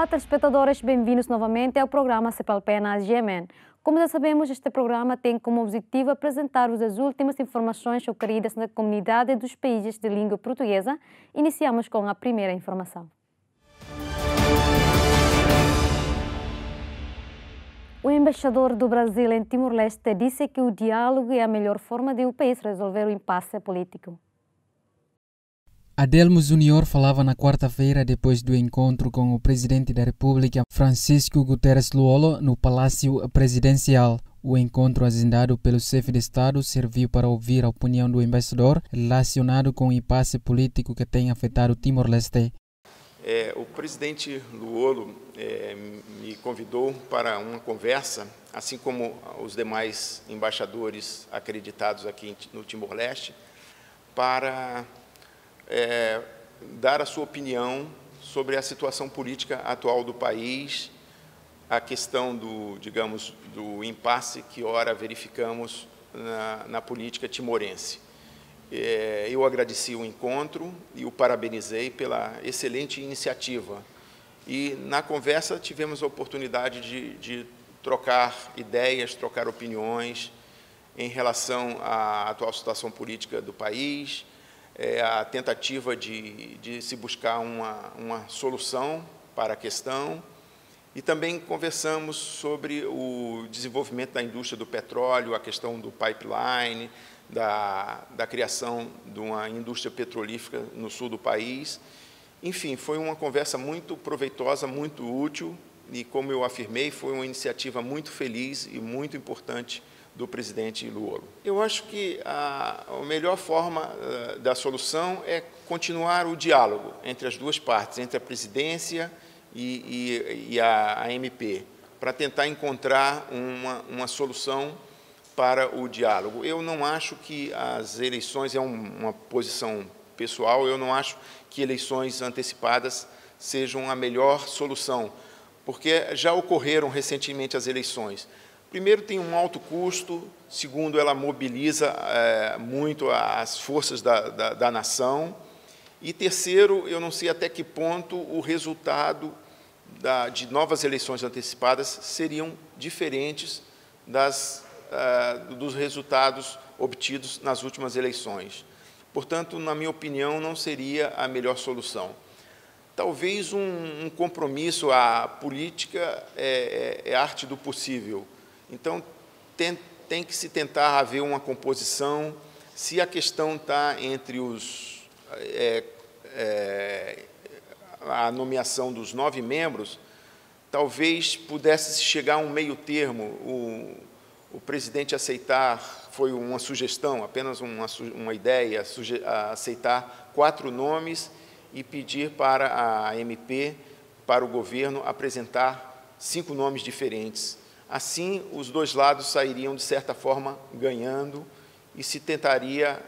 telespectadores, bem-vindos novamente ao programa Cepalpena Yemen. Como já sabemos, este programa tem como objetivo apresentar-vos as últimas informações ocorridas na comunidade dos países de língua portuguesa. Iniciamos com a primeira informação. O embaixador do Brasil em Timor-Leste disse que o diálogo é a melhor forma de o país resolver o impasse político. Adelmo Júnior falava na quarta-feira depois do encontro com o presidente da República, Francisco Guterres Luolo, no Palácio Presidencial. O encontro agendado pelo chefe de Estado serviu para ouvir a opinião do embaixador relacionado com o impasse político que tem afetado Timor-Leste. O presidente Luolo me convidou para uma conversa, assim como os demais embaixadores acreditados aqui no Timor-Leste, para dar a sua opinião sobre a situação política atual do país, a questão do impasse que ora verificamos na política timorense. Eu agradeci o encontro e o parabenizei pela excelente iniciativa. E na conversa tivemos a oportunidade de trocar ideias, trocar opiniões em relação à atual situação política do país, a tentativa de se buscar uma solução para a questão, e também conversamos sobre o desenvolvimento da indústria do petróleo, a questão do pipeline, da criação de uma indústria petrolífera no sul do país. Enfim, foi uma conversa muito proveitosa, muito útil, e, como eu afirmei, foi uma iniciativa muito feliz e muito importante do presidente Luolo. Eu acho que a melhor forma da solução é continuar o diálogo entre as duas partes, entre a presidência e a AMP, para tentar encontrar uma solução para o diálogo. Eu não acho que as eleições, é uma posição pessoal, eu não acho que eleições antecipadas sejam a melhor solução, porque já ocorreram recentemente as eleições. Primeiro, tem um alto custo. Segundo, ela mobiliza muito as forças da nação. E terceiro, eu não sei até que ponto o resultado de novas eleições antecipadas seriam diferentes dos resultados obtidos nas últimas eleições. Portanto, na minha opinião, não seria a melhor solução. Talvez um compromisso. A política é arte do possível. Então, tem que se tentar haver uma composição. Se a questão está entre a nomeação dos 9 membros, talvez pudesse chegar a um meio termo. O presidente aceitar, foi uma sugestão, apenas uma ideia, aceitar 4 nomes e pedir para a AMP, para o governo, apresentar 5 nomes diferentes. Assim, os dois lados sairiam, de certa forma, ganhando, e se tentaria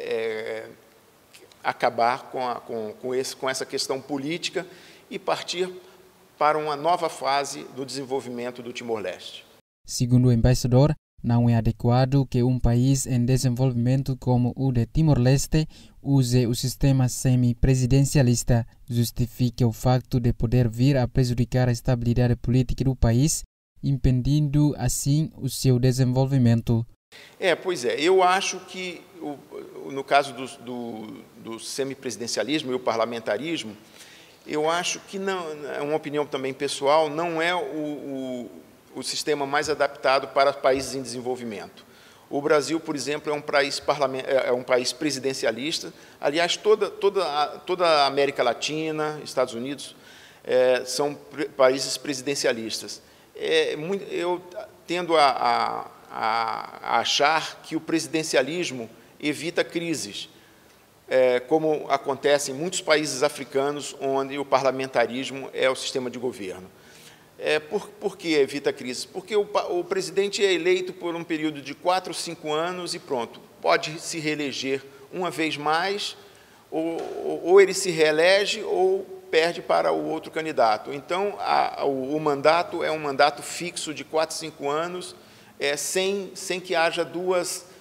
acabar com essa questão política e partir para uma nova fase do desenvolvimento do Timor-Leste. Segundo o embaixador, não é adequado que um país em desenvolvimento como o de Timor-Leste use o sistema semipresidencialista, justifique o facto de poder vir a prejudicar a estabilidade política do país, impedindo, assim, o seu desenvolvimento. Pois é. Eu acho que, no caso do semipresidencialismo e o parlamentarismo, eu acho que, não, é uma opinião também pessoal, não é o sistema mais adaptado para países em desenvolvimento. O Brasil, por exemplo, é um país presidencialista. Aliás, toda a América Latina, Estados Unidos, são países presidencialistas. Eu tendo a achar que o presidencialismo evita crises, como acontece em muitos países africanos, onde o parlamentarismo é o sistema de governo. Por que evita crises? Porque o presidente é eleito por um período de 4 ou 5 anos e pronto, pode se reeleger uma vez mais, ou ele se reelege ou perde para o outro candidato. Então, o mandato é um mandato fixo de 4, 5 anos, sem que haja 2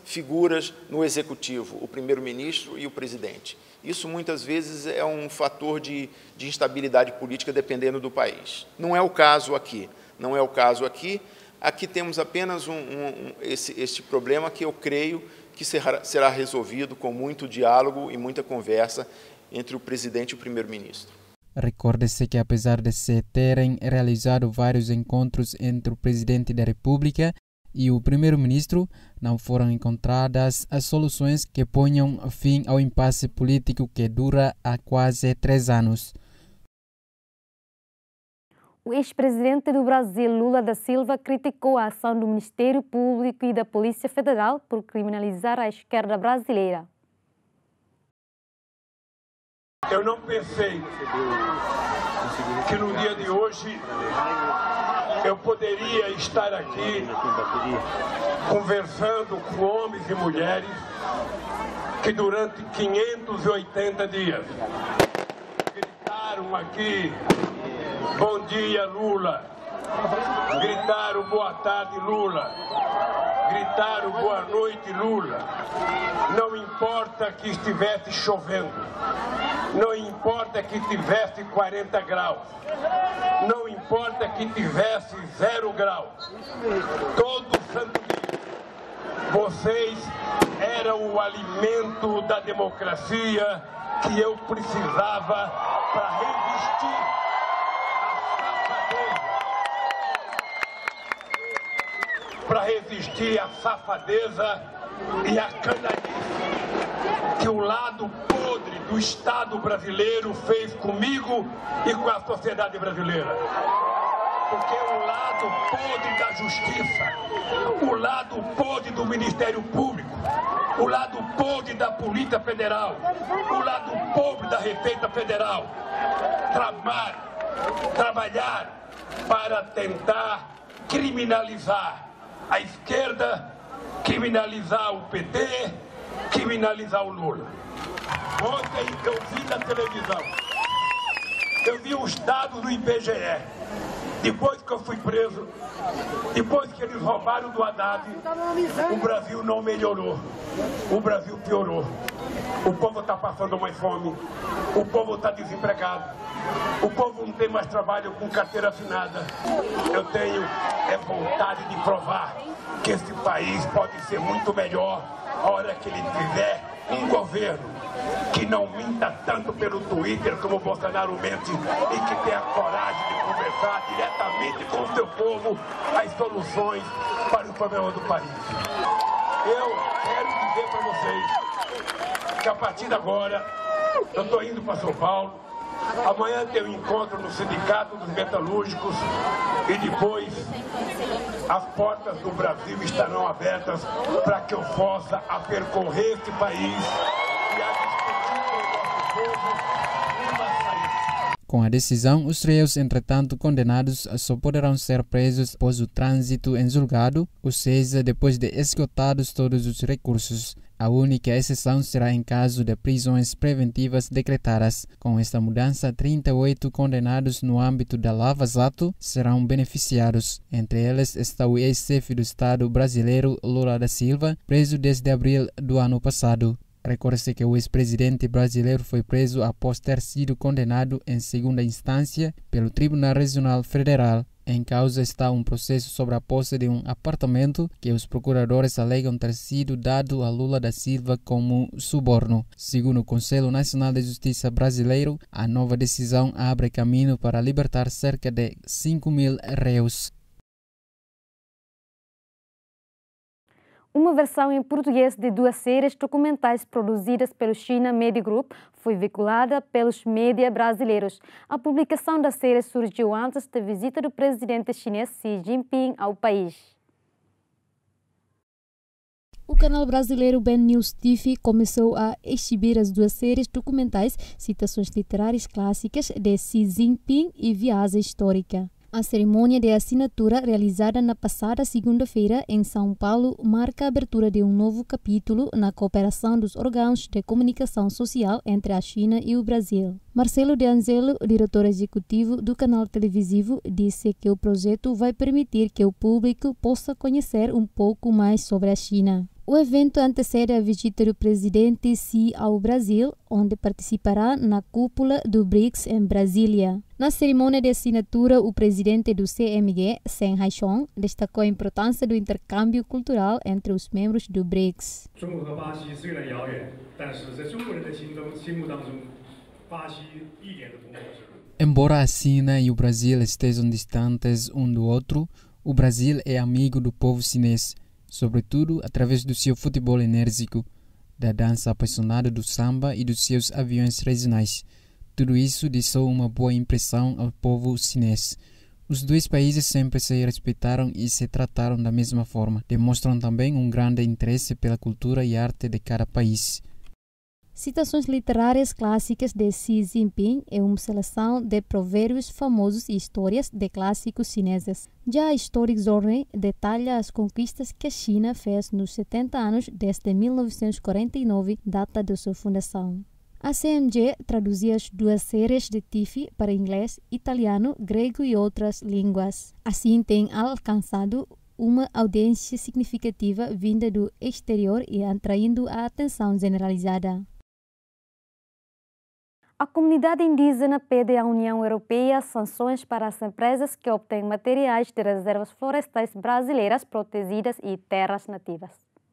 figuras no executivo, o primeiro-ministro e o presidente. Isso muitas vezes é um fator de instabilidade política dependendo do país. Não é o caso aqui. Não é o caso aqui. Aqui temos apenas este problema que eu creio que será resolvido com muito diálogo e muita conversa entre o presidente e o primeiro-ministro. Recorde-se que, apesar de se terem realizado vários encontros entre o presidente da República e o primeiro-ministro, não foram encontradas as soluções que ponham fim ao impasse político que dura há quase 3 anos. O ex-presidente do Brasil, Lula da Silva, criticou a ação do Ministério Público e da Polícia Federal por criminalizar a esquerda brasileira. Eu não pensei que no dia de hoje eu poderia estar aqui conversando com homens e mulheres que durante 580 dias gritaram aqui: bom dia, Lula. Gritaram boa tarde, Lula. Gritaram boa noite, Lula. Não importa que estivesse chovendo. Não importa que tivesse 40 graus. Não importa que tivesse 0 graus. Todo santo dia, vocês eram o alimento da democracia que eu precisava para resistir à safadeza e à canalice que o lado podre do Estado brasileiro fez comigo e com a sociedade brasileira. Porque o lado podre da justiça, o lado podre do Ministério Público, o lado podre da Polícia Federal, o lado podre da Receita Federal, trabalhar para tentar criminalizar a esquerda, criminalizar o PT, criminalizar o Lula. Ontem eu vi na televisão, eu vi os dados do IBGE. Depois que eu fui preso, depois que eles roubaram do Haddad, o Brasil não melhorou, o Brasil piorou. O povo está passando mais fome, o povo está desempregado, o povo não tem mais trabalho com carteira assinada. Eu tenho vontade de provar que esse país pode ser muito melhor a hora que ele tiver um governo que não minta tanto pelo Twitter como o Bolsonaro mente e que tenha coragem de conversar diretamente com o seu povo as soluções para o problema do país. Eu quero dizer para vocês que a partir de agora eu estou indo para São Paulo. Amanhã tem um encontro no Sindicato dos Metalúrgicos e depois as portas do Brasil estarão abertas para que eu possa percorrer este país e a discutir com o nosso povo uma saída. Com a decisão, os réus, entretanto condenados, só poderão ser presos após o trânsito em julgado, ou seja, depois de esgotados todos os recursos. A única exceção será em caso de prisões preventivas decretadas. Com esta mudança, 38 condenados no âmbito da Lava Jato serão beneficiados. Entre eles está o ex-chefe do Estado brasileiro, Lula da Silva, preso desde abril do ano passado. Recorde-se que o ex-presidente brasileiro foi preso após ter sido condenado em segunda instância pelo Tribunal Regional Federal. Em causa está um processo sobre a posse de um apartamento que os procuradores alegam ter sido dado a Lula da Silva como suborno. Segundo o Conselho Nacional de Justiça brasileiro, a nova decisão abre caminho para libertar cerca de 5.000 réus. Uma versão em português de 2 séries documentais produzidas pelo China Media Group foi veiculada pelos média brasileiros. A publicação da série surgiu antes da visita do presidente chinês Xi Jinping ao país. O canal brasileiro Ben News TV começou a exibir as 2 séries documentais, citações literárias clássicas de Xi Jinping e Viagem Histórica. A cerimônia de assinatura, realizada na passada segunda-feira em São Paulo, marca a abertura de um novo capítulo na cooperação dos órgãos de comunicação social entre a China e o Brasil. Marcelo De Angelo, diretor executivo do canal televisivo, disse que o projeto vai permitir que o público possa conhecer um pouco mais sobre a China. O evento antecede a visita do presidente Xi ao Brasil, onde participará na cúpula do BRICS em Brasília. Na cerimônia de assinatura, o presidente do CMG, Seng Haishong, destacou a importância do intercâmbio cultural entre os membros do BRICS. Embora a China e o Brasil estejam distantes um do outro, o Brasil é amigo do povo chinês, sobretudo através do seu futebol enérgico, da dança apaixonada do samba e dos seus aviões regionais. Tudo isso deixou uma boa impressão ao povo chinês. Os dois países sempre se respeitaram e se trataram da mesma forma. Demonstram também um grande interesse pela cultura e arte de cada país. Citações literárias clássicas de Xi Jinping é uma seleção de provérbios famosos e histórias de clássicos chineses. Já a Historic Journey detalha as conquistas que a China fez nos 70 anos desde 1949, data de sua fundação. A CMG traduzia as duas séries de TIFI para inglês, italiano, grego e outras línguas. Assim, tem alcançado uma audiência significativa vinda do exterior e atraindo a atenção generalizada. A comunidade indígena pede à União Europeia sanções para as empresas que obtêm materiais de reservas florestais brasileiras protegidas e terras nativas.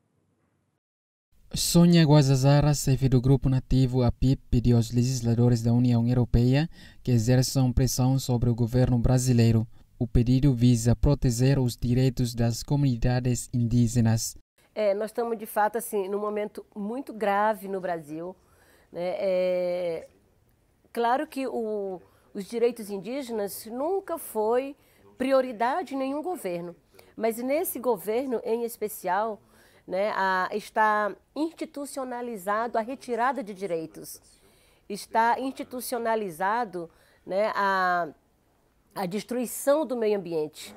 Sônia Guajajara, chefe do grupo nativo APIP, pediu aos legisladores da União Europeia que exerçam pressão sobre o governo brasileiro. O pedido visa proteger os direitos das comunidades indígenas. Nós estamos, de fato, assim, num momento muito grave no Brasil, né? Claro que os direitos indígenas nunca foi prioridade em nenhum governo, mas nesse governo em especial, né, está institucionalizado a retirada de direitos, está institucionalizado, né, a destruição do meio ambiente.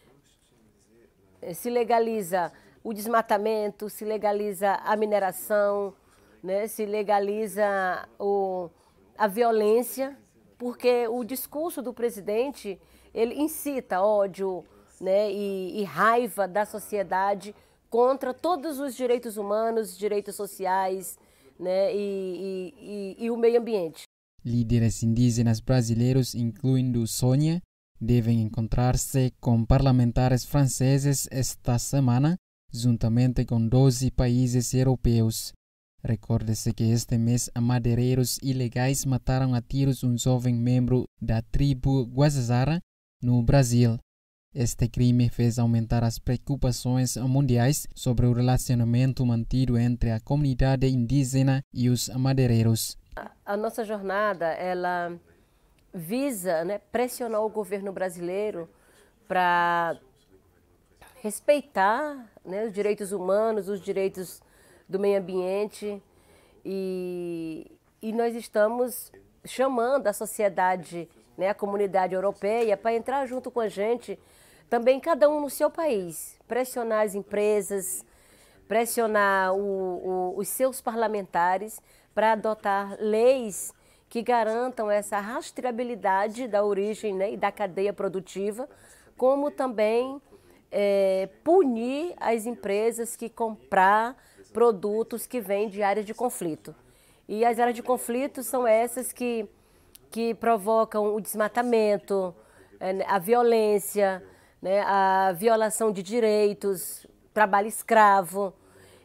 Se legaliza o desmatamento, se legaliza a mineração, né, se legaliza a violência, porque o discurso do presidente, ele incita ódio, né, e raiva da sociedade contra todos os direitos humanos, direitos sociais, né, e o meio ambiente. Líderes indígenas brasileiros, incluindo Sônia, devem encontrar-se com parlamentares franceses esta semana, juntamente com 12 países europeus. Recorde-se que este mês madeireiros ilegais mataram a tiros um jovem membro da tribo Guajajara no Brasil. Este crime fez aumentar as preocupações mundiais sobre o relacionamento mantido entre a comunidade indígena e os madeireiros. A nossa jornada, ela visa, né, pressionar o governo brasileiro para respeitar, né, os direitos humanos, os direitos do meio ambiente, e nós estamos chamando a sociedade, né, a comunidade europeia, para entrar junto com a gente, também cada um no seu país, pressionar as empresas, pressionar os seus parlamentares para adotar leis que garantam essa rastreabilidade da origem, né, e da cadeia produtiva, como também punir as empresas que comprar produtos que vêm de áreas de conflito. E as áreas de conflito são essas que provocam o desmatamento, a violência, né, a violação de direitos, trabalho escravo.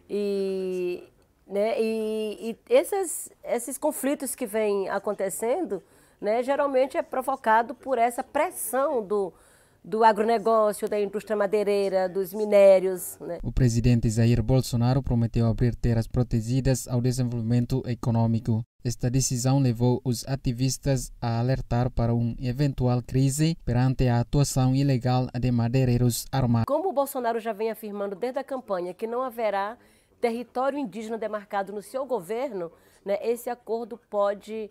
Né, e esses conflitos que vêm acontecendo, né, geralmente é provocado por essa pressão do agronegócio, da indústria madeireira, dos minérios, né? O presidente Jair Bolsonaro prometeu abrir terras protegidas ao desenvolvimento econômico. Esta decisão levou os ativistas a alertar para uma eventual crise perante a atuação ilegal de madeireiros armados. Como o Bolsonaro já vem afirmando desde a campanha que não haverá território indígena demarcado no seu governo, né, esse acordo pode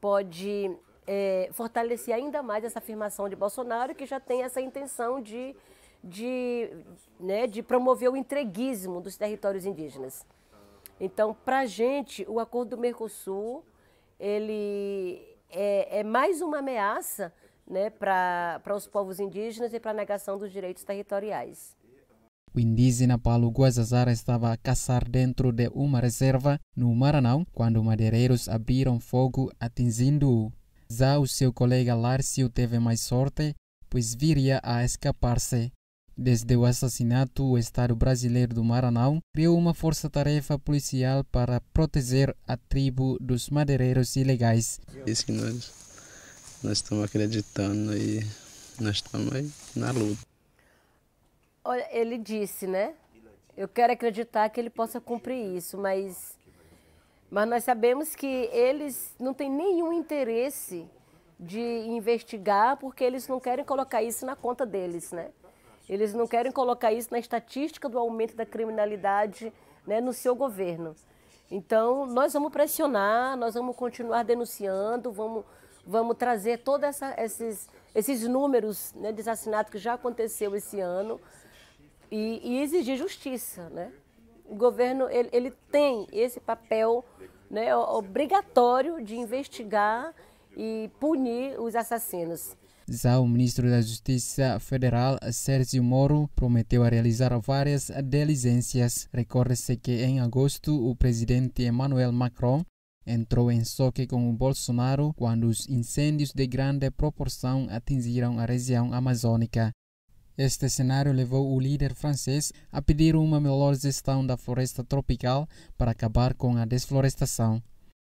fortalecer ainda mais essa afirmação de Bolsonaro, que já tem essa intenção de promover o entreguismo dos territórios indígenas. Então, para a gente, o acordo do Mercosul, ele é mais uma ameaça, né, para os povos indígenas e para a negação dos direitos territoriais. O indígena Paulo Guazazara estava a caçar dentro de uma reserva no Maranhão quando madeireiros abriram fogo atingindo-o. Já o seu colega Lárcio teve mais sorte, pois viria a escapar-se. Desde o assassinato, o Estado brasileiro do Maranhão criou uma força-tarefa policial para proteger a tribo dos madeireiros ilegais. Isso que nós estamos acreditando e nós estamos aí na luta. Olha, ele disse, né? Eu quero acreditar que ele possa cumprir isso, mas nós sabemos que eles não têm nenhum interesse de investigar porque eles não querem colocar isso na conta deles, né? Eles não querem colocar isso na estatística do aumento da criminalidade, né, no seu governo. Então, nós vamos pressionar, nós vamos continuar denunciando, vamos trazer todos esses números, né, de assassinato que já aconteceu esse ano e exigir justiça, né? O governo ele tem esse papel, né, obrigatório de investigar e punir os assassinos. Já o ministro da Justiça Federal, Sérgio Moro, prometeu a realizar várias diligências. Recorda-se que em agosto o presidente Emmanuel Macron entrou em choque com o Bolsonaro quando os incêndios de grande proporção atingiram a região amazônica. Este cenário levou o líder francês a pedir uma melhor gestão da floresta tropical para acabar com a desflorestação.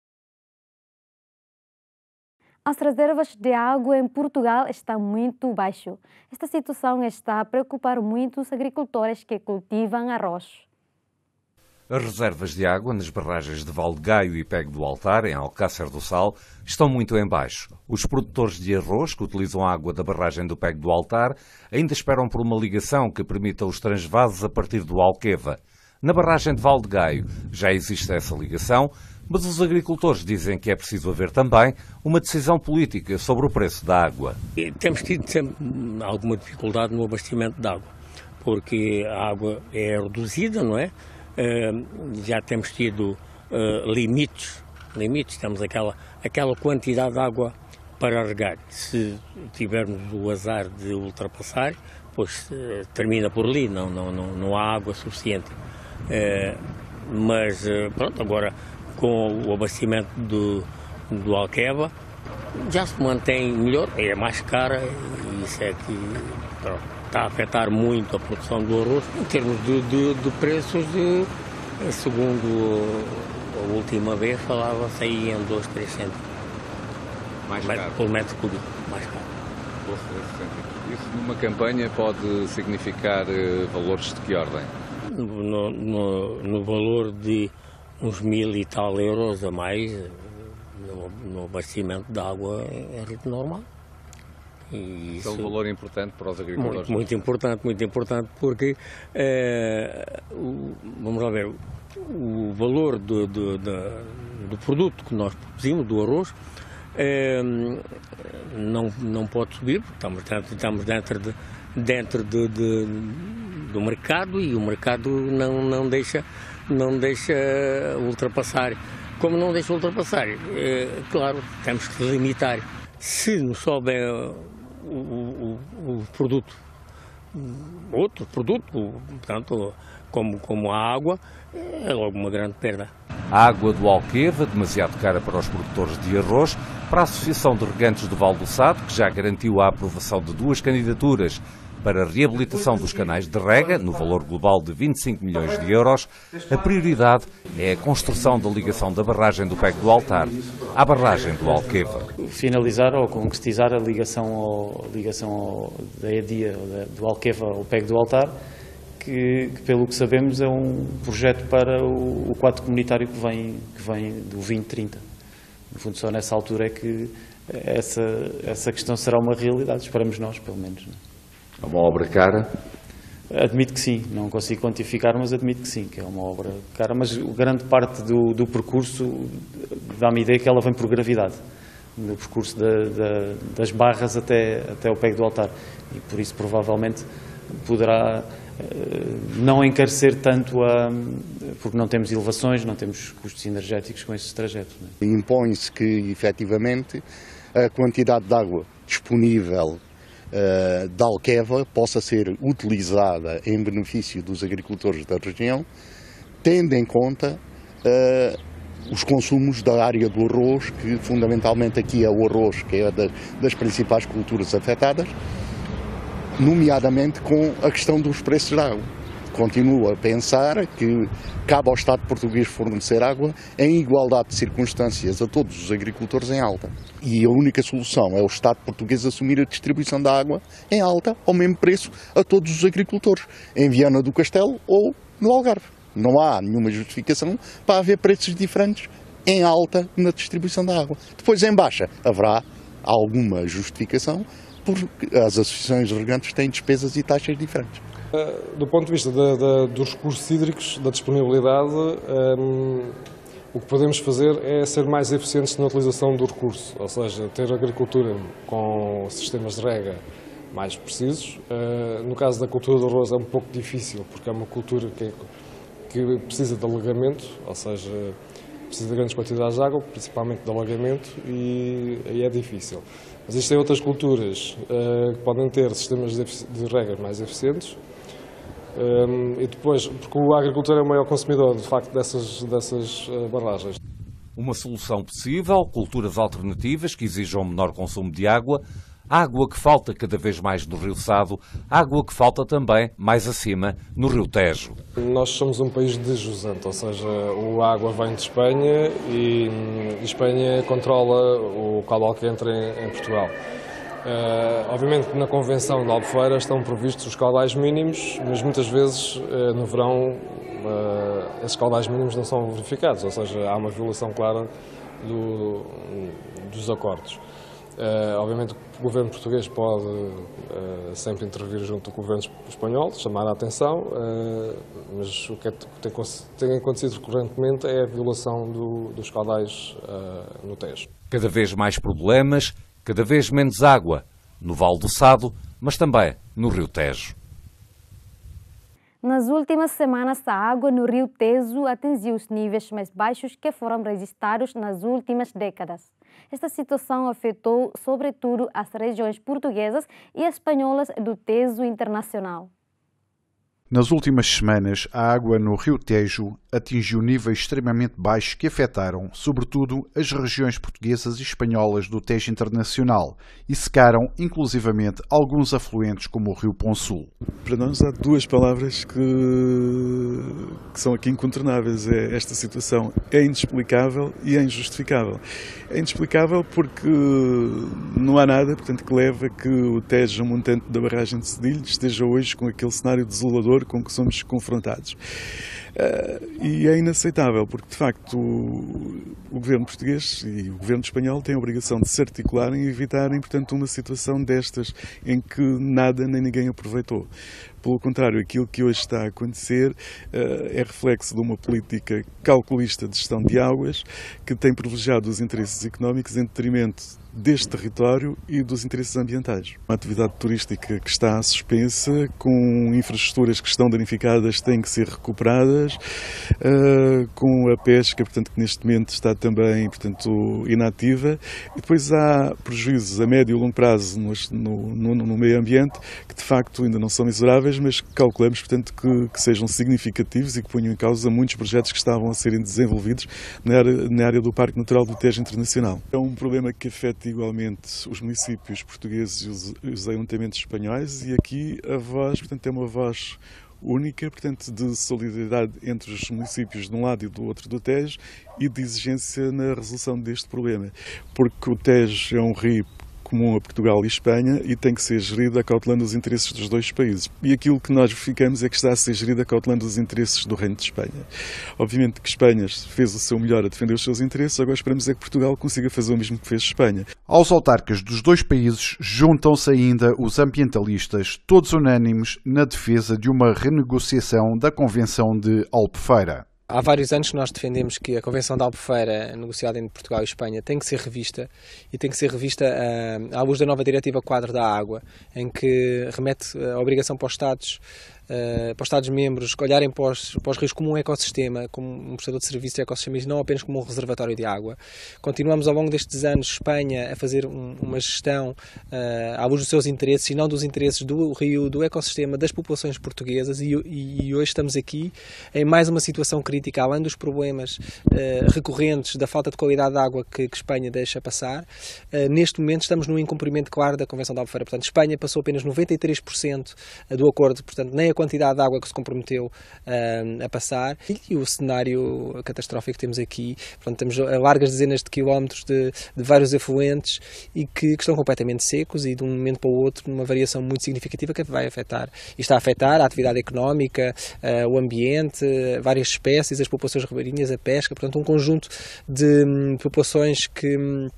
As reservas de água em Portugal estão muito baixas. Esta situação está a preocupar muito os agricultores que cultivam arroz. As reservas de água nas barragens de Valdegaio e Pego do Altar, em Alcácer do Sal, estão muito em baixo. Os produtores de arroz que utilizam a água da barragem do Pego do Altar ainda esperam por uma ligação que permita os transvases a partir do Alqueva. Na barragem de Valdegaio já existe essa ligação, mas os agricultores dizem que é preciso haver também uma decisão política sobre o preço da água. Temos tido sempre alguma dificuldade no abastecimento de água, porque a água é reduzida, não é? Já temos tido limites, temos aquela quantidade de água para regar. Se tivermos o azar de ultrapassar, pois termina por ali, não há água suficiente. Mas pronto, agora com o abastecimento do Alqueva já se mantém melhor, é mais cara e isso é que pronto, está a afetar muito a produção do arroz em termos de preços, segundo a última vez falava-se aí em 2, 3 cêntimos. Mais caro? Por metro cúbico, mais caro. 2, 3 cêntimos. Isso numa campanha pode significar valores de que ordem? No valor de uns 1.000 e tal euros a mais no abastecimento de água é ritmo normal. E isso é um valor importante para os agricultores? Muito importante, porque, vamos lá ver, o valor do produto que nós produzimos, do arroz, não pode subir, porque estamos dentro do mercado e o mercado não deixa ultrapassar. Como não deixa ultrapassar, claro, temos que limitar. Se nos souber o produto, outro produto, portanto, como a água, é logo uma grande perda. A água do Alqueva, demasiado cara para os produtores de arroz, para a Associação de Regantes do Val do Sado, que já garantiu a aprovação de 2 candidaturas para a reabilitação dos canais de rega, no valor global de 25 milhões de euros, a prioridade é a construção da ligação da barragem do Pego do Altar à barragem do Alqueva. Finalizar ou concretizar a ligação da EDIA, do Alqueva ao Pego do Altar, que pelo que sabemos é um projeto para o quadro comunitário que vem do 2030. No fundo, só nessa altura é que essa questão será uma realidade, esperamos nós, pelo menos. É uma obra cara? Admito que sim, não consigo quantificar, mas admito que sim, que é uma obra cara, mas grande parte do percurso dá-me a ideia que ela vem por gravidade, no percurso das barras até o Pego do Altar, e por isso provavelmente poderá não encarecer tanto, porque não temos elevações, não temos custos energéticos com esses trajetos. Impõe-se que, efetivamente, a quantidade de água disponível da Alqueva possa ser utilizada em benefício dos agricultores da região, tendo em conta os consumos da área do arroz, que fundamentalmente aqui é o arroz, que é das principais culturas afetadas, nomeadamente com a questão dos preços da água. Continuo a pensar que cabe ao Estado português fornecer água em igualdade de circunstâncias a todos os agricultores em Alta. E a única solução é o Estado português assumir a distribuição da água em Alta ao mesmo preço a todos os agricultores, em Viana do Castelo ou no Algarve. Não há nenhuma justificação para haver preços diferentes em Alta na distribuição da água. Depois em Baixa haverá alguma justificação porque as associações regantes têm despesas e taxas diferentes. Do ponto de vista dos recursos hídricos, da disponibilidade, o que podemos fazer é ser mais eficientes na utilização do recurso, ou seja, ter agricultura com sistemas de rega mais precisos. No caso da cultura do arroz é um pouco difícil, porque é uma cultura que precisa de alagamento, ou seja, precisa de grandes quantidades de água, principalmente de alagamento, e aí é difícil. Mas existem outras culturas que podem ter sistemas de rega mais eficientes, e depois, porque a agricultura é o maior consumidor, de facto, dessas barragens. Uma solução possível, culturas alternativas que exijam menor consumo de água, água que falta cada vez mais no Rio Sado, água que falta também, mais acima, no Rio Tejo. Nós somos um país desjusante, ou seja, a água vem de Espanha e Espanha controla o caudal que entra em Portugal. Obviamente que na Convenção de Albufeira estão previstos os caudais mínimos, mas muitas vezes no verão esses caudais mínimos não são verificados, ou seja, há uma violação clara dos acordos. Obviamente o governo português pode sempre intervir junto com o governo espanhol, chamar a atenção, mas o que tem acontecido recorrentemente é a violação dos caudais no Tejo. Cada vez mais problemas, cada vez menos água no Vale do Sado, mas também no Rio Tejo. Nas últimas semanas, a água no Rio Tejo atingiu os níveis mais baixos que foram registrados nas últimas décadas. Esta situação afetou, sobretudo, as regiões portuguesas e espanholas do Tejo Internacional. Nas últimas semanas, a água no Rio Tejo atingiu níveis extremamente baixos que afetaram, sobretudo, as regiões portuguesas e espanholas do Tejo Internacional e secaram, inclusivamente, alguns afluentes como o Rio Ponsul. Para nós há duas palavras que são aqui incontornáveis. É esta situação é inexplicável e é injustificável. É inexplicável porque não há nada, portanto, que leve a que o Tejo, montante da barragem de Cedilho, esteja hoje com aquele cenário desolador com que somos confrontados. E é inaceitável, porque de facto o governo português e o governo espanhol têm a obrigação de se articularem e evitarem, portanto, uma situação destas em que nada nem ninguém aproveitou. Pelo contrário, aquilo que hoje está a acontecer é reflexo de uma política calculista de gestão de águas que tem privilegiado os interesses económicos em detrimento deste território e dos interesses ambientais. Uma atividade turística que está suspensa, com infraestruturas que estão danificadas, têm que ser recuperadas, com a pesca, portanto, que neste momento está também, portanto, inativa, e depois há prejuízos a médio e longo prazo no meio ambiente, que de facto ainda não são mensuráveis, mas calculamos, portanto, que sejam significativos e que ponham em causa muitos projetos que estavam a serem desenvolvidos na área do Parque Natural do Tejo Internacional. É um problema que afeta igualmente os municípios portugueses e os ayuntamentos espanhóis, e aqui a voz, portanto, é uma voz única, portanto, de solidariedade entre os municípios de um lado e do outro do Tejo e de exigência na resolução deste problema, porque o Tejo é um rio comum a Portugal e Espanha e tem que ser gerido acautelando os interesses dos dois países. E aquilo que nós verificamos é que está a ser gerido acautelando os interesses do Reino de Espanha. Obviamente que Espanha fez o seu melhor a defender os seus interesses, agora esperamos é que Portugal consiga fazer o mesmo que fez Espanha. Aos autarcas dos dois países juntam-se ainda os ambientalistas, todos unânimes na defesa de uma renegociação da Convenção de Albufeira. Há vários anos que nós defendemos que a Convenção de Albufeira, negociada entre Portugal e Espanha, tem que ser revista, e tem que ser revista à luz da nova Diretiva Quadro da Água, em que remete a obrigação para os Estados para os Estados-membros olharem para os rios como um ecossistema, como um prestador de serviços de ecossistemas e não apenas como um reservatório de água. Continuamos ao longo destes anos, Espanha, a fazer uma gestão à luz dos seus interesses e não dos interesses do rio, do ecossistema, das populações portuguesas e hoje estamos aqui em mais uma situação crítica, além dos problemas recorrentes da falta de qualidade de água que Espanha deixa passar. Neste momento estamos num incumprimento claro da Convenção da Albufeira. Portanto, Espanha passou apenas 93% do acordo, portanto, nem a quantidade de água que se comprometeu a passar. E o cenário catastrófico que temos aqui, portanto, temos largas dezenas de quilómetros de vários afluentes e que estão completamente secos e de um momento para o outro numa variação muito significativa que vai afetar, e está a afetar a atividade económica, o ambiente, várias espécies, as populações ribeirinhas, a pesca, portanto um conjunto de populações que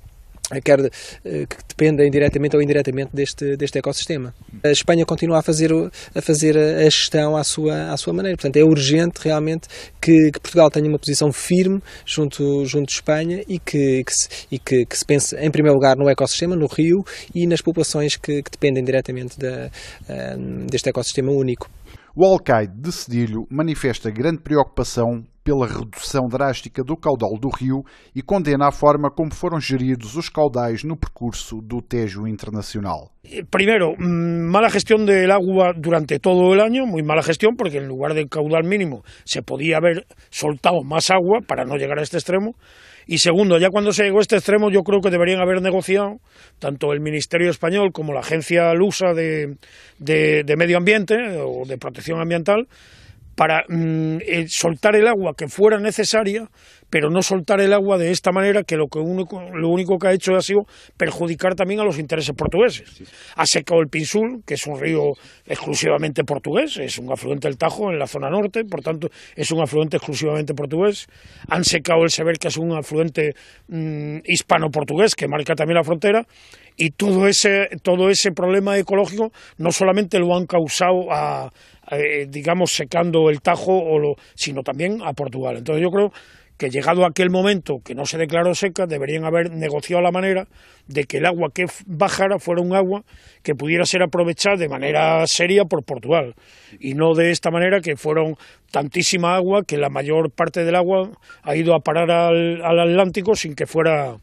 dependem diretamente ou indiretamente deste ecossistema. A Espanha continua a fazer a gestão à sua maneira. Portanto, é urgente realmente que Portugal tenha uma posição firme junto de Espanha e que se pense em primeiro lugar no ecossistema, no rio e nas populações que dependem diretamente deste ecossistema único. O alcaide de Cedilho manifesta grande preocupação pela redução drástica do caudal do rio e condena a forma como foram geridos os caudais no percurso do Tejo Internacional. Primero, mala gestión del agua durante todo el año, muy mala gestión, porque en lugar del caudal mínimo se podía haber soltado más agua para no llegar a este extremo. Y segundo, ya cuando se llegó a este extremo, yo creo que deberían haber negociado tanto el Ministerio Español como la Agencia Lusa de Medio Ambiente o de Protección Ambiental para soltar el agua que fuera necesaria, pero no soltar el agua de esta manera que lo único que ha hecho ha sido perjudicar también a los intereses portugueses. Ha secado el Pinsul, que es un río exclusivamente portugués, es un afluente del Tajo en la zona norte, por tanto es un afluente exclusivamente portugués. Han secado el Sever, que es un afluente hispano-portugués que marca también la frontera, y todo ese problema ecológico no solamente lo han causado digamos, secando el Tajo, sino también a Portugal. Entonces yo creo que llegado a aquel momento que no se declaró seca, deberían haber negociado la manera de que el agua que bajara fuera un agua que pudiera ser aprovechada de manera seria por Portugal, y no de esta manera que fueron tantísima agua que la mayor parte del agua ha ido a parar al Atlántico sin que fuera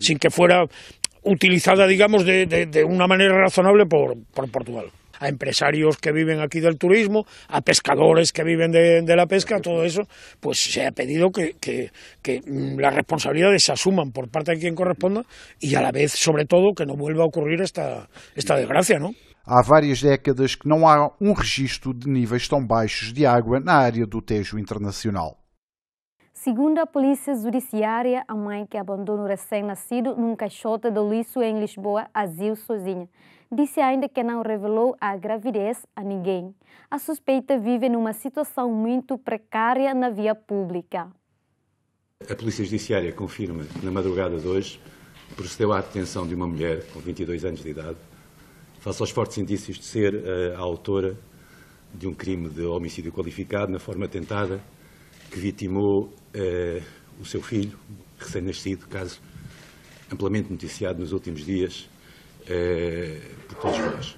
utilizada, digamos, de una manera razonable por Portugal. A empresarios que viven aquí del turismo, a pescadores que viven de la pesca, todo eso, pues se ha pedido que las responsabilidades se asuman por parte de quien corresponda y a la vez, sobre todo, que no vuelva a ocurrir esta desgracia, ¿no? Há várias décadas que não há registro de níveis tão baixos de água na área do Tejo Internacional. Segundo a Polícia Judiciária, a mãe que abandona o recém-nascido num caixote de lixo em Lisboa agiu sozinha. Disse ainda que não revelou a gravidez a ninguém. A suspeita vive numa situação muito precária na via pública. A Polícia Judiciária confirma que na madrugada de hoje procedeu à detenção de uma mulher com 22 anos de idade, face aos fortes indícios de ser a autora de um crime de homicídio qualificado na forma tentada que vitimou o seu filho, recém-nascido, caso amplamente noticiado nos últimos dias por todos nós.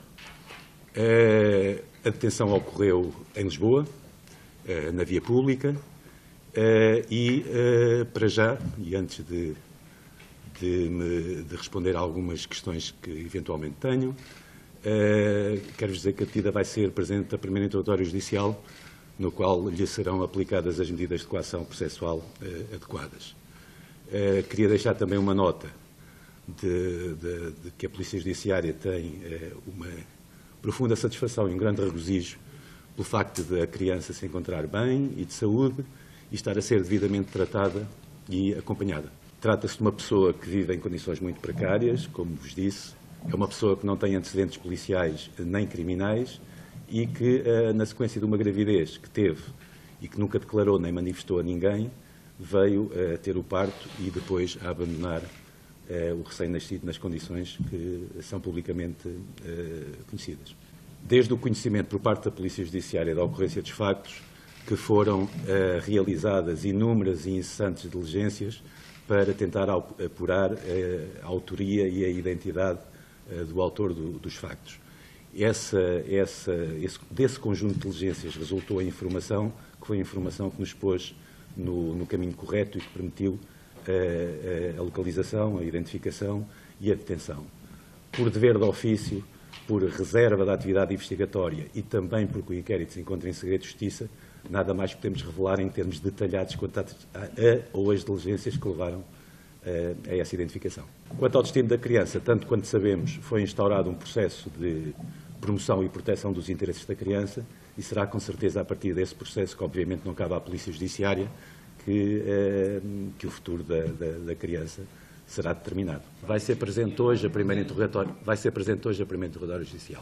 A detenção ocorreu em Lisboa, na via pública, e para já, e antes de responder a algumas questões que eventualmente tenho, quero-vos dizer que a petida vai ser presente a primeiro interrogatório judicial, no qual lhe serão aplicadas as medidas de coação processual adequadas. Queria deixar também uma nota de que a Polícia Judiciária tem uma profunda satisfação e um grande regozijo pelo facto de a criança se encontrar bem e de saúde e estar a ser devidamente tratada e acompanhada. Trata-se de uma pessoa que vive em condições muito precárias, como vos disse, é uma pessoa que não tem antecedentes policiais nem criminais e que, na sequência de uma gravidez que teve e que nunca declarou nem manifestou a ninguém, veio a ter o parto e depois a abandonar o recém-nascido nas condições que são publicamente conhecidas. Desde o conhecimento por parte da Polícia Judiciária da ocorrência dos factos, que foram realizadas inúmeras e incessantes diligências para tentar apurar a autoria e a identidade do autor dos factos. Desse conjunto de diligências resultou a informação, que foi a informação que nos pôs no caminho correto e que permitiu a localização, a identificação e a detenção. Por dever de ofício, por reserva da atividade investigatória e também porque o inquérito se encontra em segredo de justiça, nada mais podemos revelar em termos detalhados quanto ou as diligências que levaram a essa identificação. Quanto ao destino da criança, tanto quanto sabemos, foi instaurado um processo de promoção e proteção dos interesses da criança e será com certeza a partir desse processo, que obviamente não cabe à Polícia Judiciária, que o futuro da criança será determinado. Vai ser presente hoje a primeira interrogatório judicial.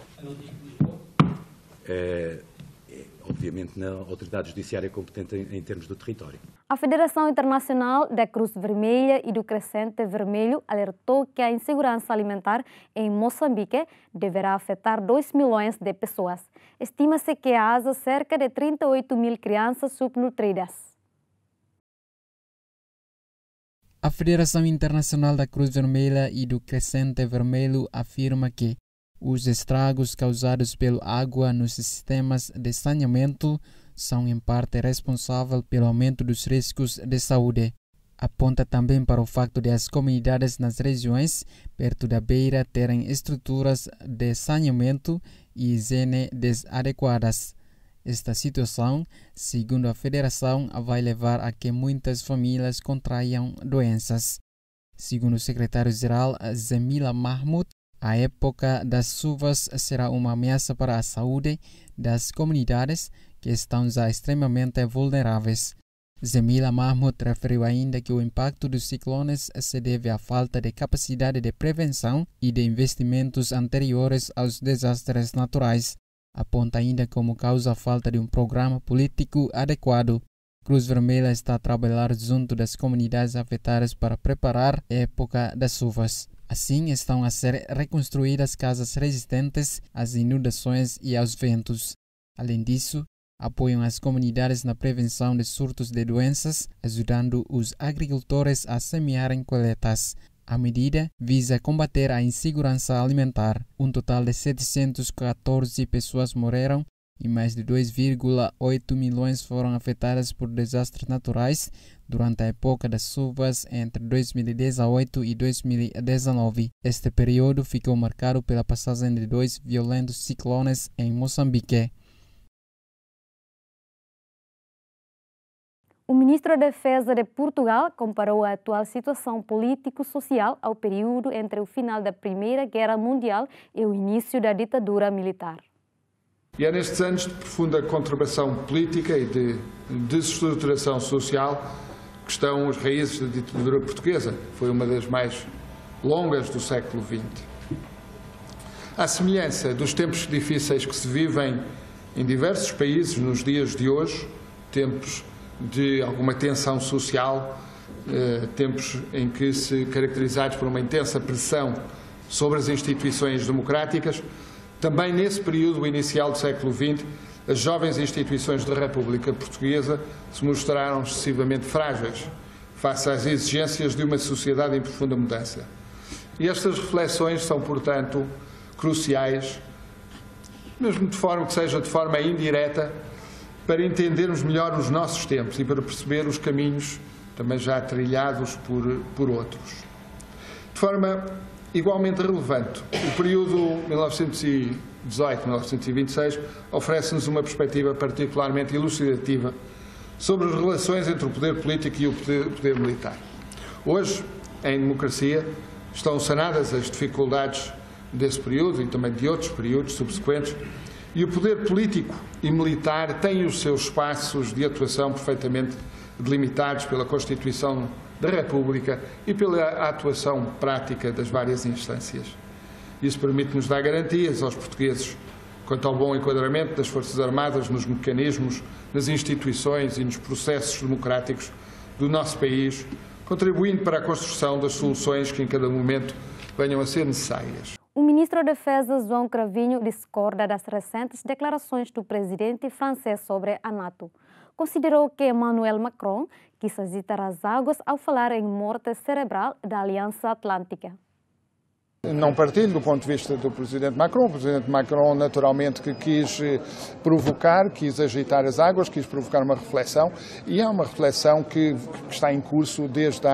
Obviamente na autoridade judiciária competente em termos do território. A Federação Internacional da Cruz Vermelha e do Crescente Vermelho alertou que a insegurança alimentar em Moçambique deverá afetar 2 milhões de pessoas. Estima-se que haja cerca de 38 mil crianças subnutridas. A Federação Internacional da Cruz Vermelha e do Crescente Vermelho afirma que os estragos causados pela água nos sistemas de saneamento são em parte responsáveis pelo aumento dos riscos de saúde. Aponta também para o facto de as comunidades nas regiões perto da beira terem estruturas de saneamento e higiene desadequadas. Esta situação, segundo a Federação, vai levar a que muitas famílias contraiam doenças. Segundo o secretário-geral Zemila Mahmoud, a época das chuvas será uma ameaça para a saúde das comunidades que estão já extremamente vulneráveis. Zemila Mahmoud referiu ainda que o impacto dos ciclones se deve à falta de capacidade de prevenção e de investimentos anteriores aos desastres naturais. Aponta ainda como causa a falta de um programa político adequado. Cruz Vermelha está a trabalhar junto das comunidades afetadas para preparar a época das chuvas. Assim, estão a ser reconstruídas casas resistentes às inundações e aos ventos. Além disso, apoiam as comunidades na prevenção de surtos de doenças, ajudando os agricultores a semearem colheitas. A medida visa combater a insegurança alimentar. Um total de 714 pessoas morreram e mais de 2,8 milhões foram afetadas por desastres naturais durante a época das chuvas entre 2018 e 2019. Este período ficou marcado pela passagem de 2 violentos ciclones em Moçambique. O ministro da Defesa de Portugal comparou a atual situação político-social ao período entre o final da Primeira Guerra Mundial e o início da ditadura militar. E é nestes anos de profunda conturbação política e de desestruturação social que estão as raízes da ditadura portuguesa, que foi uma das mais longas do século XX. À semelhança dos tempos difíceis que se vivem em diversos países nos dias de hoje, tempos de alguma tensão social, tempos em que se caracterizados por uma intensa pressão sobre as instituições democráticas, também nesse período inicial do século XX, as jovens instituições da República Portuguesa se mostraram excessivamente frágeis face às exigências de uma sociedade em profunda mudança. E estas reflexões são, portanto, cruciais, mesmo de forma que seja de forma indireta, para entendermos melhor os nossos tempos e para perceber os caminhos também já trilhados por outros. De forma igualmente relevante, o período 1918-1926 oferece-nos uma perspectiva particularmente elucidativa sobre as relações entre o poder político e o poder militar. Hoje, em democracia, estão sanadas as dificuldades desse período e também de outros períodos subsequentes, e o poder político e militar têm os seus espaços de atuação perfeitamente delimitados pela Constituição da República e pela atuação prática das várias instâncias. Isso permite-nos dar garantias aos portugueses quanto ao bom enquadramento das Forças Armadas nos mecanismos, nas instituições e nos processos democráticos do nosso país, contribuindo para a construção das soluções que em cada momento venham a ser necessárias. O ministro da Defesa, João Cravinho, discorda das recentes declarações do presidente francês sobre a NATO. Considerou que Emmanuel Macron quis agitar as águas ao falar em morte cerebral da Aliança Atlântica. Não partilho do ponto de vista do Presidente Macron. O Presidente Macron, naturalmente, que quis provocar, quis agitar as águas, quis provocar uma reflexão, e é uma reflexão que está em curso desde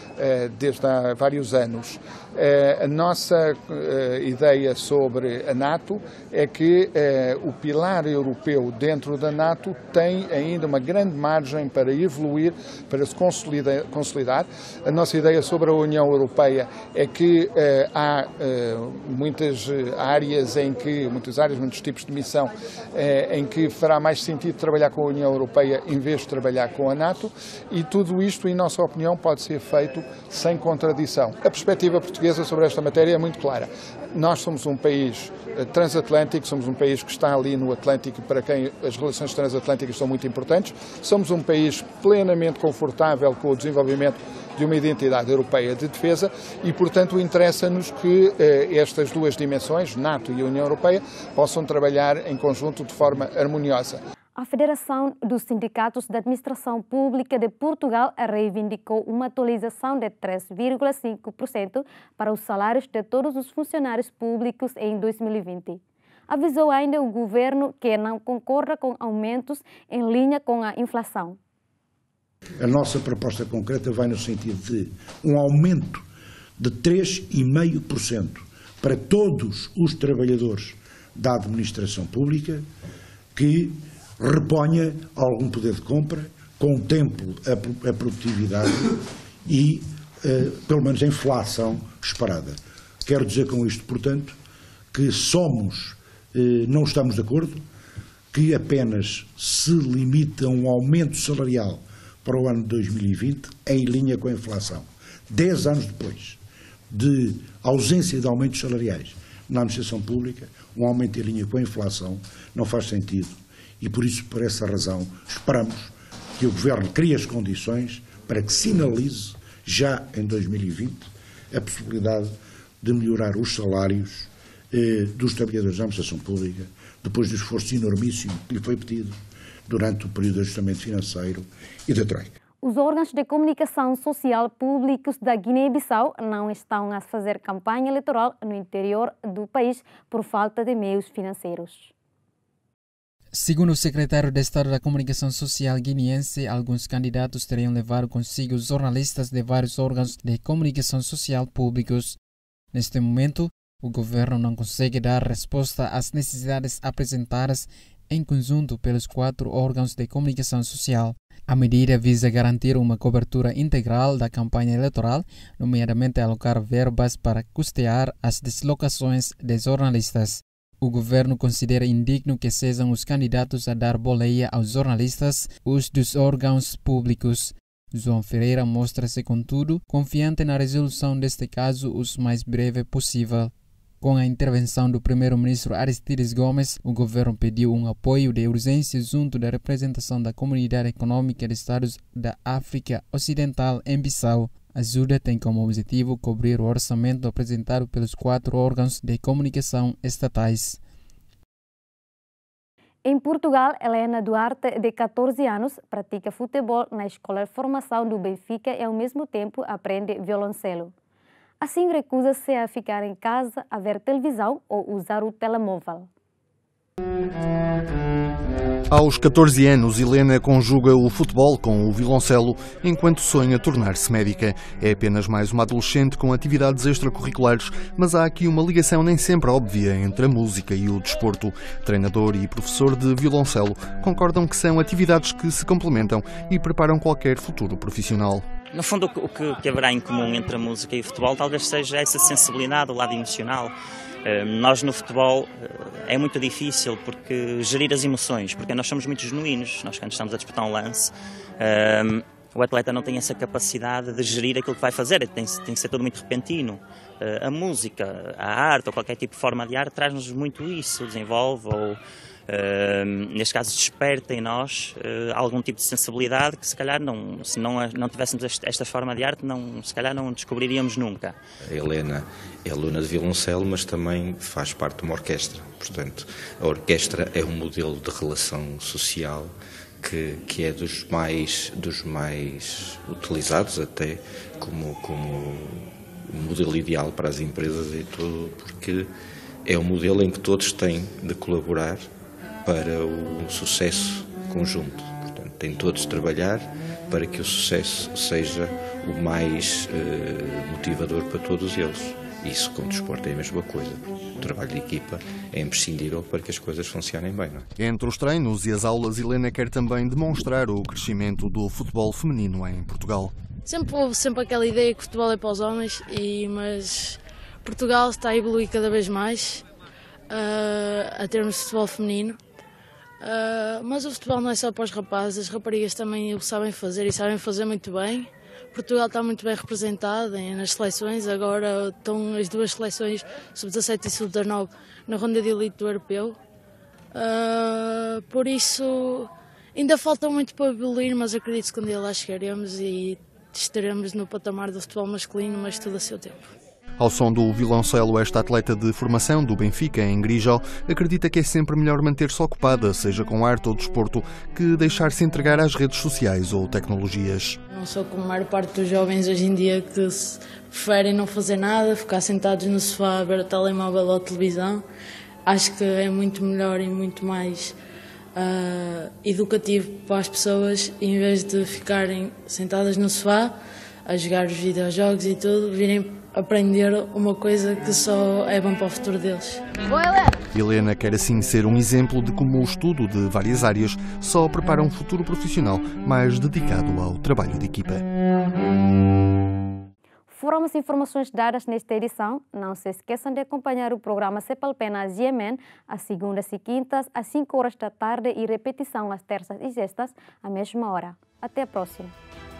há vários anos. A nossa ideia sobre a NATO é que o pilar europeu dentro da NATO tem ainda uma grande margem para evoluir, para se consolidar. A nossa ideia sobre a União Europeia é que há muitas áreas, muitos tipos de missão em que fará mais sentido trabalhar com a União Europeia em vez de trabalhar com a NATO, e tudo isto, em nossa opinião, pode ser feito sem contradição. A perspectiva portuguesa sobre esta matéria é muito clara. Nós somos um país transatlântico, somos um país que está ali no Atlântico, para quem as relações transatlânticas são muito importantes. Somos um país plenamente confortável com o desenvolvimento de uma identidade europeia de defesa e, portanto, interessa-nos que estas duas dimensões, NATO e União Europeia, possam trabalhar em conjunto de forma harmoniosa. A Federação dos Sindicatos da Administração Pública de Portugal reivindicou uma atualização de 3,5% para os salários de todos os funcionários públicos em 2020. Avisou ainda o governo que não concorda com aumentos em linha com a inflação. A nossa proposta concreta vai no sentido de um aumento de 3,5% para todos os trabalhadores da administração pública, que reponha algum poder de compra, contemple a produtividade e, pelo menos, a inflação esperada. Quero dizer com isto, portanto, que não estamos de acordo que apenas se limite a um aumento salarial para o ano de 2020 em linha com a inflação. 10 anos depois de ausência de aumentos salariais na administração pública, um aumento em linha com a inflação não faz sentido. E por isso, por essa razão, esperamos que o Governo crie as condições para que sinalize, já em 2020, a possibilidade de melhorar os salários dos trabalhadores da administração pública, depois do esforço enormíssimo que lhe foi pedido durante o período de ajustamento financeiro e da Troika. Os órgãos de comunicação social públicos da Guiné-Bissau não estão a fazer campanha eleitoral no interior do país por falta de meios financeiros. Segundo o secretário de Estado da Comunicação Social guineense, alguns candidatos teriam levado consigo os jornalistas de vários órgãos de comunicação social públicos. Neste momento, o governo não consegue dar resposta às necessidades apresentadas em conjunto pelos 4 órgãos de comunicação social. A medida visa garantir uma cobertura integral da campanha eleitoral, nomeadamente alocar verbas para custear as deslocações de jornalistas. O governo considera indigno que sejam os candidatos a dar boleia aos jornalistas, os dos órgãos públicos. João Ferreira mostra-se, contudo, confiante na resolução deste caso o mais breve possível. Com a intervenção do primeiro-ministro Aristides Gomes, o governo pediu um apoio de urgência junto da representação da Comunidade Econômica de Estados da África Ocidental em Bissau. A ajuda tem como objetivo cobrir o orçamento apresentado pelos 4 órgãos de comunicação estatais. Em Portugal, Helena Duarte, de 14 anos, pratica futebol na Escola de Formação do Benfica e, ao mesmo tempo, aprende violoncelo. Assim, recusa-se a ficar em casa, a ver televisão ou usar o telemóvel. Aos 14 anos, Helena conjuga o futebol com o violoncelo enquanto sonha tornar-se médica. É apenas mais uma adolescente com atividades extracurriculares, mas há aqui uma ligação nem sempre óbvia entre a música e o desporto. Treinador e professor de violoncelo concordam que são atividades que se complementam e preparam qualquer futuro profissional. No fundo, o que haverá em comum entre a música e o futebol talvez seja essa sensibilidade, o lado emocional. Nós no futebol é muito difícil porque gerir as emoções, porque nós somos muito genuínos. Nós, quando estamos a disputar um lance, o atleta não tem essa capacidade de gerir aquilo que vai fazer, tem que ser tudo muito repentino. A música, a arte ou qualquer tipo de forma de arte traz-nos muito isso, desenvolve ou, neste caso, desperta em nós algum tipo de sensibilidade que se calhar se não tivéssemos esta forma de arte, se calhar não descobriríamos nunca. A Helena é aluna de violoncelo, mas também faz parte de uma orquestra. Portanto, a orquestra é um modelo de relação social que é dos mais utilizados até como modelo ideal para as empresas e tudo, porque é um modelo em que todos têm de colaborar para o sucesso conjunto. Portanto, têm todos de trabalhar para que o sucesso seja o mais motivador para todos eles. Isso com o desporto é a mesma coisa. O trabalho de equipa é imprescindível para que as coisas funcionem bem. Não é? Entre os treinos e as aulas, Helena quer também demonstrar o crescimento do futebol feminino em Portugal. Sempre houve aquela ideia que o futebol é para os homens, mas Portugal está a evoluir cada vez mais a termos de futebol feminino. Mas o futebol não é só para os rapazes, as raparigas também o sabem fazer e sabem fazer muito bem. Portugal está muito bem representado nas seleções, agora estão as duas seleções, sub-17 e sub-19, na ronda de elite do europeu. Por isso, ainda falta muito para evoluir, mas acredito que um dia lá chegaremos e estaremos no patamar do futebol masculino, mas tudo a seu tempo. Ao som do violoncelo, esta atleta de formação do Benfica, em Grijó, acredita que é sempre melhor manter-se ocupada, seja com arte ou desporto, que deixar-se entregar às redes sociais ou tecnologias. Não sou como a maior parte dos jovens hoje em dia que preferem não fazer nada, ficar sentados no sofá a ver o telemóvel ou a televisão. Acho que é muito melhor e muito mais educativo para as pessoas, em vez de ficarem sentadas no sofá a jogar os videojogos e tudo, virem aprender uma coisa que só é bom para o futuro deles. Helena quer assim ser um exemplo de como o estudo de várias áreas só prepara um futuro profissional mais dedicado ao trabalho de equipa. Foram as informações dadas nesta edição. Não se esqueçam de acompanhar o programa Cepalpenas Yemen às segundas e quintas, às 5 horas da tarde e repetição às terças e sextas, à mesma hora. Até a próxima.